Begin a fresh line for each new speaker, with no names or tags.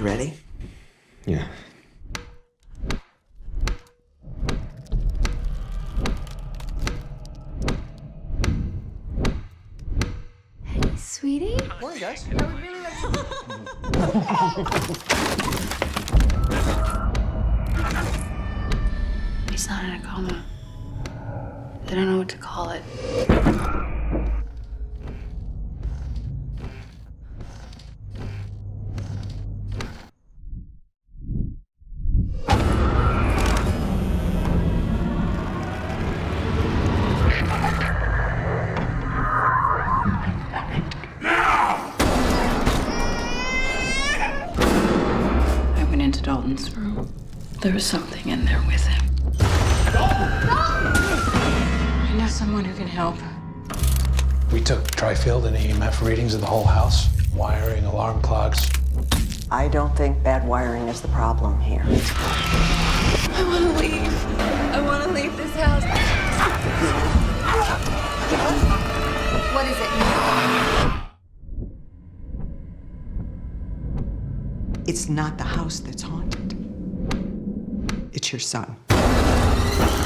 ready?
Yeah.
Hey, sweetie.
Morning, guys.
I would really like to... He's not in a coma. They don't know what to call it. I went into Dalton's room. There was something in there with him. I know someone who can help.
We took tri-field and EMF readings of the whole house, wiring, alarm clocks.
I don't think bad wiring is the problem here.
I want to leave. I want to leave this house. What is it?
It's not the house that's haunted. It's your son.